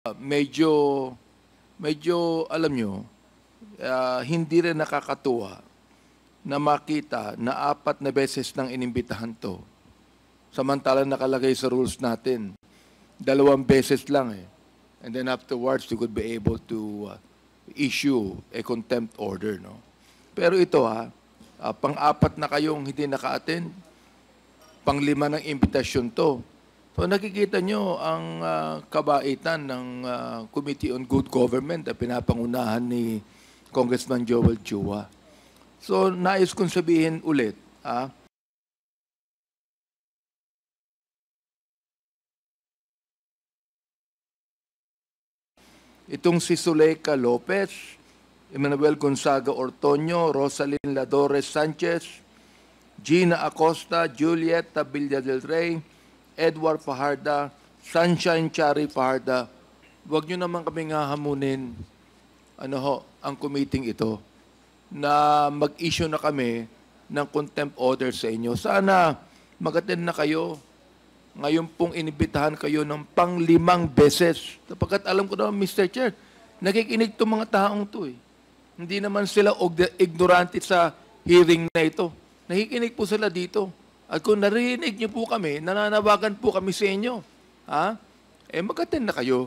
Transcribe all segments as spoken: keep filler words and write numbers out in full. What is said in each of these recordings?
medyo, medyo alam nyo, uh, hindi rin nakakatuwa na makita na apat na beses nang inimbitahan to. Samantalang nakalagay sa rules natin, dalawang beses lang eh. And then afterwards, you could be able to uh, issue a contempt order. No? Pero ito ha, uh, pang-apat na kayong hindi naka-attend, pang-lima ng imbitasyon to. So nakikita nyo ang uh, kabaitan ng uh, Committee on Good Government na pinapangunahan ni Congressman Joel Chua. So nais kong sabihin ulit, ah, itong si Zuleika Lopez, Emmanuel Gonzaga Ortoño, Rosalyn Ladores Sanchez, Gina Acosta, Julieta Villa del Rey, Edward Fajarda, Sunshine Chari Fajarda, huwag nyo naman kami hahamunin ano ho, ang committee ito na mag-issue na kami ng contempt order sa inyo. Sana mag-attend na kayo. Ngayon pong inibitahan kayo ng panglimang beses. Sapagkat alam ko naman, Mister Chair, nakikinig itong mga taong to eh. Hindi naman sila ignorante sa hearing na ito. Nakikinig po sila dito. At kung narinig niyo po kami, nananawagan po kami sa inyo. Ha? Eh mag-attend na kayo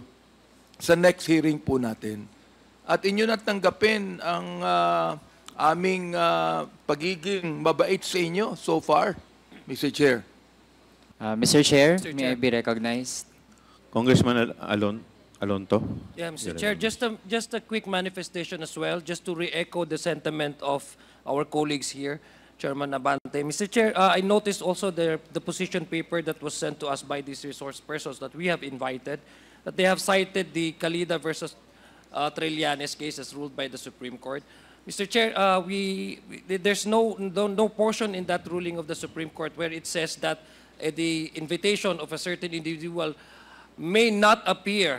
sa next hearing po natin. At inyo na tanggapin ang uh, aming uh, pagiging mabait sa inyo so far, Mister Chair. Uh, Mister Chair, Mister may Chair. I be recognized? Congressman Al Alon Alonto. Yeah, Mister Chair, just a, just a quick manifestation as well, just to re-echo the sentiment of our colleagues here, Chairman Abante. Mister Chair, uh, I noticed also the, the position paper that was sent to us by these resource persons that we have invited, that they have cited the Calida versus uh, Trillanes case as ruled by the Supreme Court. Mister Chair, uh, we, we, there's no, no, no portion in that ruling of the Supreme Court where it says that uh, the invitation of a certain individual may not appear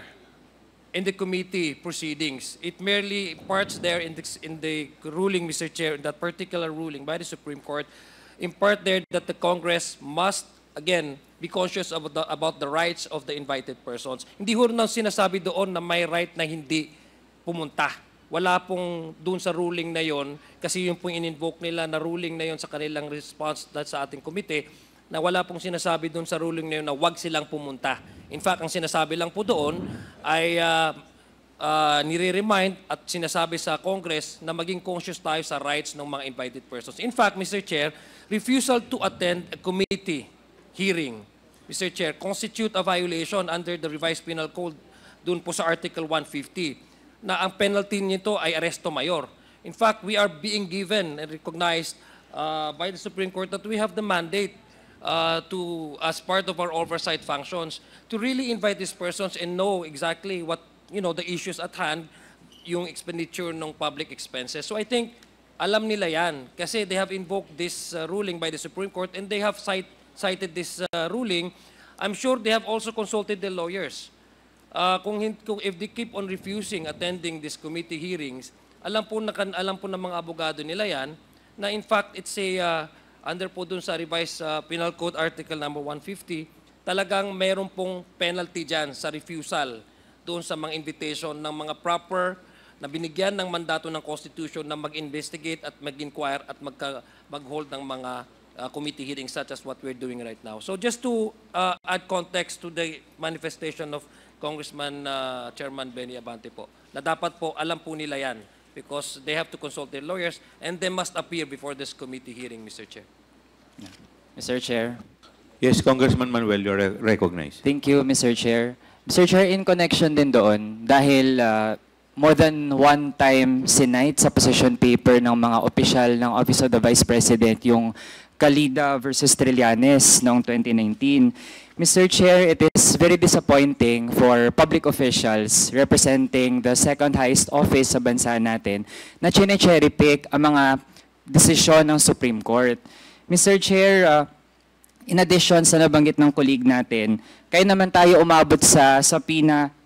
in the committee proceedings. It merely imparts there in the, in the ruling, Mister Chair, in that particular ruling by the Supreme Court, impart there that the Congress must, again, be conscious about the, about the rights of the invited persons. Hindi ho nang sinasabi doon na may right na hindi pumunta. Wala pong doon sa ruling na yon, kasi yung pong in-invoke nila na ruling na yon sa kanilang response sa ating komite, na wala pong sinasabi doon sa ruling na yun na wag silang pumunta. In fact, ang sinasabi lang po doon ay uh, uh, nire-remind at sinasabi sa Congress na maging conscious tayo sa rights ng mga invited persons. In fact, Mister Chair, refusal to attend a committee hearing, Mister Chair, constitute a violation under the revised penal code doon po sa Article one fifty na ang penalty nito ay arresto mayor. In fact, we are being given and recognized uh, by the Supreme Court that we have the mandate Uh, to, as part of our oversight functions, to really invite these persons and know exactly what, you know, the issues at hand, yung expenditure ng public expenses. So I think, alam nila yan. Kasi they have invoked this uh, ruling by the Supreme Court and they have cite, cited this uh, ruling. I'm sure they have also consulted their lawyers. Uh, kung, kung if they keep on refusing attending these committee hearings, alam po, na, alam po ng mga abogado nila yan, na in fact, it's a... Uh, under po dun sa revised uh, Penal Code Article number one fifty, talagang meron pong penalty dyan sa refusal doon sa mga invitation ng mga proper na binigyan ng mandato ng Constitution na mag-investigate at mag-inquire at magka, mag-hold ng mga uh, committee hearings such as what we're doing right now. So just to uh, add context to the manifestation of Congressman uh, Chairman Benny Abante po, na dapat po alam po nila yan, because they have to consult their lawyers and they must appear before this committee hearing, Mister Chair. Yeah. Mister Chair. Yes, Congressman Manuel, you're re recognized. Thank you, Mister Chair. Mister Chair, in connection din doon, dahil uh, more than one time sinight sa position paper ng mga opisyal ng Office of the Vice President yung Calida versus Trillanes noong twenty nineteen. Mister Chair, it is very disappointing for public officials representing the second highest office sa bansa natin na chine-cherry pick ang mga desisyon ng Supreme Court. Mister Chair, uh, in addition sa nabanggit ng colleague natin, kaya naman tayo umabot sa, sa PINA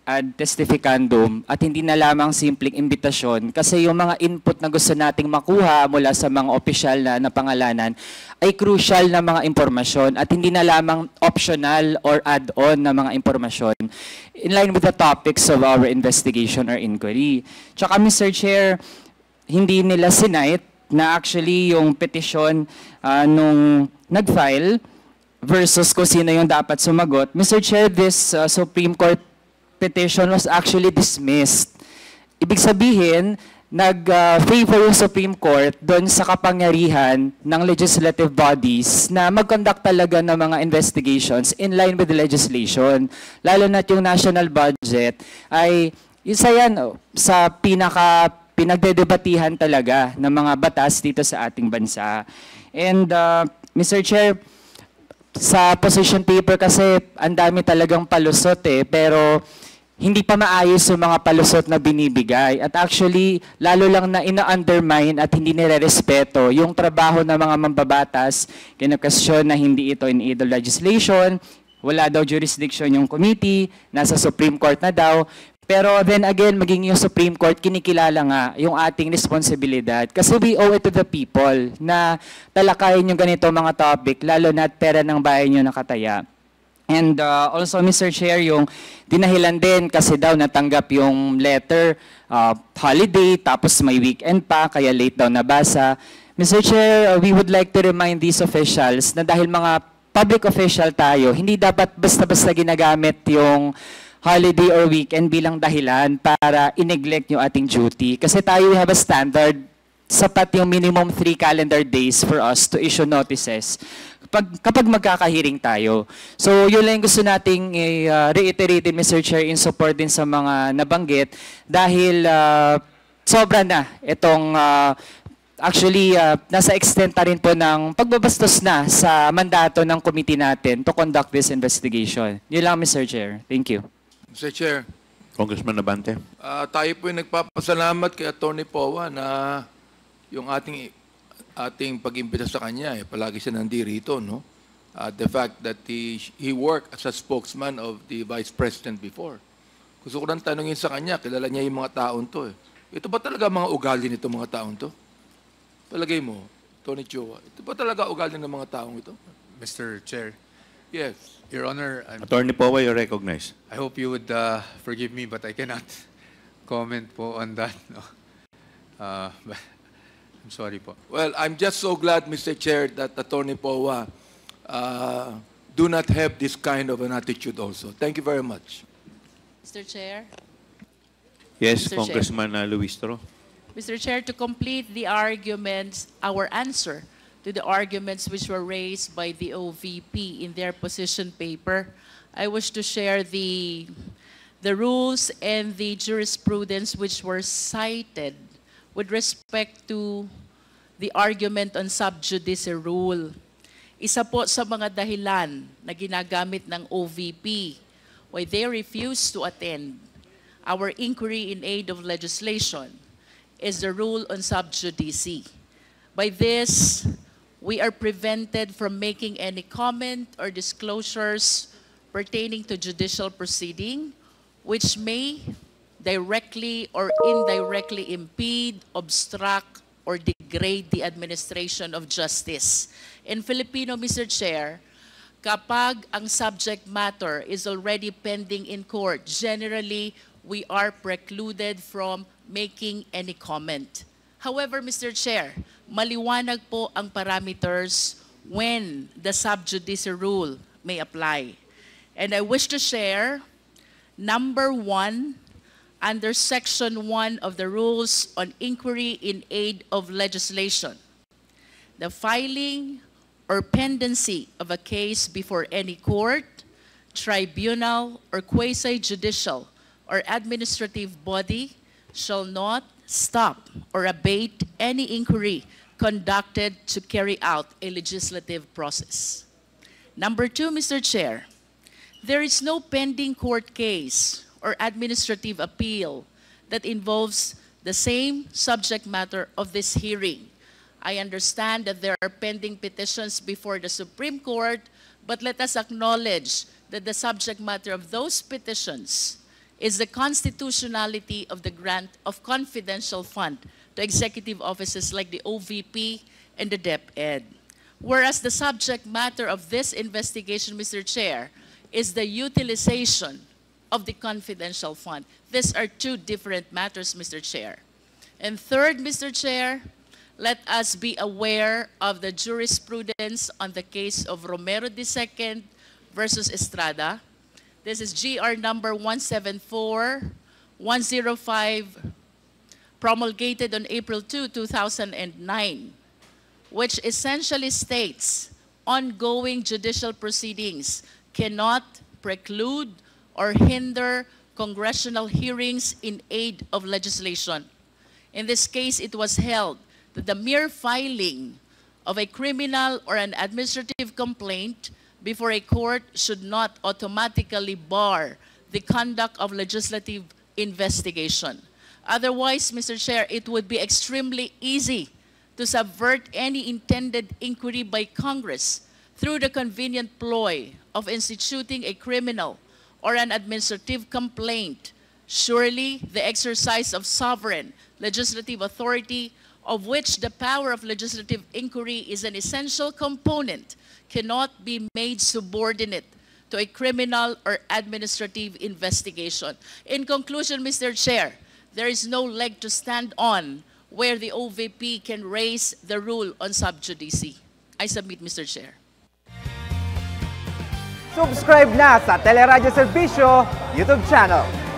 ad testificandum at hindi na lamang simpleng imbitasyon kasi yung mga input na gusto nating makuha mula sa mga opisyal na napangalanan ay crucial na mga impormasyon at hindi na lamang optional or add-on na mga impormasyon in line with the topics of our investigation or inquiry. Tsaka Mister Chair, hindi nila sinite na actually yung petisyon uh, nung nag-file versus kung sino yung dapat sumagot. Mister Chair, this uh, Supreme Court petition was actually dismissed. Ibig sabihin, nag-favor uh, yung Supreme Court doon sa kapangyarihan ng legislative bodies na mag-conduct talaga ng mga investigations in line with the legislation. Lalo na yung national budget ay isa yan oh, sa pinaka pinagdedebatihan talaga ng mga batas dito sa ating bansa. And uh, Mister Chair, sa position paper kasi ang dami talagang palusot eh, pero hindi pa maayos yung mga palusot na binibigay. At actually, lalo lang na ina-undermine at hindi nire-respeto yung trabaho ng mga mambabatas, kinakasyon na hindi ito in aid of legislation, wala daw jurisdiction yung committee, nasa Supreme Court na daw. Pero then again, maging yung Supreme Court, kinikilala nga yung ating responsibilidad. Kasi we owe it to the people na talakayin yung ganito mga topic, lalo na at pera ng bayan nyo nakataya. And uh, also, Mister Chair, yung dinahilan din kasi daw natanggap yung letter, uh, holiday, tapos may weekend pa, kaya late daw nabasa. Mister Chair, uh, we would like to remind these officials na dahil mga public official tayo, hindi dapat basta-basta ginagamit yung holiday or weekend bilang dahilan para i-neglect yung ating duty. Kasi tayo we have a standard, sapat yung minimum three calendar days for us to issue notices kapag, kapag magkakahiring tayo. So yun lang gusto nating uh, reiterate, Mister Chair, in support din sa mga nabanggit dahil uh, sobra na itong uh, actually uh, nasa extent na rin po ng pagbabastos na sa mandato ng committee natin to conduct this investigation. Yun lang, Mister Chair. Thank you. Mister Chair, Congressman Abante. uh, tayo po yung nagpapasalamat kay Atty. Powa na yung ating ating pag-imbita sa kanya, eh, palagi siya nandirito, no? Uh, the fact that he, he worked as a spokesman of the Vice President before. Gusto ko lang tanungin sa kanya, kilala niya yung mga taon to. Eh. Ito ba talaga mga ugali nito mga taon to? Palagay mo, Tony Chua, ito ba talaga ugali ng mga taong ito? Mister Chair, Yes. Your Honor, I'm, Attorney Powa, you recognize. I hope you would uh, forgive me, but I cannot comment po on that. No? Uh, but I'm sorry po. Well, I'm just so glad, Mister Chair, that Atty. Powa uh, do not have this kind of an attitude also. Thank you very much. Mister Chair. Yes, Mister Congressman uh, Luis Toro. Mister Chair, to complete the arguments, our answer to the arguments which were raised by the O V P in their position paper, I wish to share the, the rules and the jurisprudence which were cited with respect to the argument on sub judice rule. Isa po sa mga dahilan na ginagamit ng O V P why they refused to attend our inquiry in aid of legislation is the rule on sub judice. By this, we are prevented from making any comment or disclosures pertaining to judicial proceeding which may directly or indirectly impede, obstruct, or degrade the administration of justice. In Filipino, Mister Chair, kapag ang subject matter is already pending in court, generally, we are precluded from making any comment. However, Mister Chair, maliwanag po ang parameters when the sub judice rule may apply. And I wish to share, number one, under Section one of the Rules on Inquiry in Aid of Legislation, the filing or pendency of a case before any court, tribunal, or quasi-judicial or administrative body shall not stop or abate any inquiry conducted to carry out a legislative process. Number two, Mister Chair, there is no pending court case or administrative appeal that involves the same subject matter of this hearing. I understand that there are pending petitions before the Supreme Court, but let us acknowledge that the subject matter of those petitions is the constitutionality of the grant of confidential fund to executive offices like the O V P and the DepEd. Whereas the subject matter of this investigation, Mister Chair, is the utilization of the confidential fund. These are two different matters, Mister Chair. And third, Mister Chair, let us be aware of the jurisprudence on the case of Romero the Second versus Estrada. This is G R number one seven four one zero five, promulgated on April second, two thousand nine, which essentially states ongoing judicial proceedings cannot preclude or hinder congressional hearings in aid of legislation. In this case, it was held that the mere filing of a criminal or an administrative complaint before a court should not automatically bar the conduct of legislative investigation. Otherwise, Mister Chair, it would be extremely easy to subvert any intended inquiry by Congress through the convenient ploy of instituting a criminal or an administrative complaint. Surely, the exercise of sovereign legislative authority, of which the power of legislative inquiry is an essential component, cannot be made subordinate to a criminal or administrative investigation. In conclusion, Mister Chair, there is no leg to stand on where the O V P can raise the rule on sub judice. I submit, Mister Chair. Subscribe na sa Teleradyo Serbisyo YouTube channel.